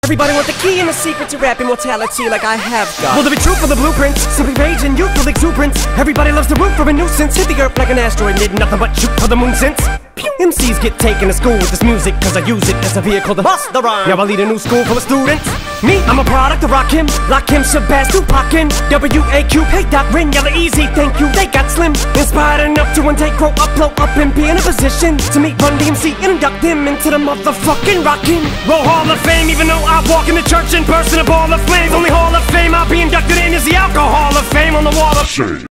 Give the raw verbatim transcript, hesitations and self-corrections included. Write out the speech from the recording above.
Everybody want the key and the secret to rap immortality like I have got. Will there be truth for the blueprints? Simply rage and youthful exuberance. Everybody loves to root for a nuisance. Hit the earth like an asteroid, did nothing but shoot for the moon since. M Cs get taken to school with this music, cause I use it as a vehicle to bust the rhyme. Now I lead a new school full of students. Me, I'm a product of Rakim, Lakim, Shabazz, Tupac-in, W A Q, hey Doc, Rin, Yella Easy, thank you, they got slim. Inspired enough to one day grow up, blow up, and be in a position to meet Run D M C and induct them into the motherfucking Rockin' Roll Hall of Fame. Even though I walk in the church in person, a ball of flames. Only Hall of Fame I'll be inducted in is the Alcohol of Fame on the wall of shame.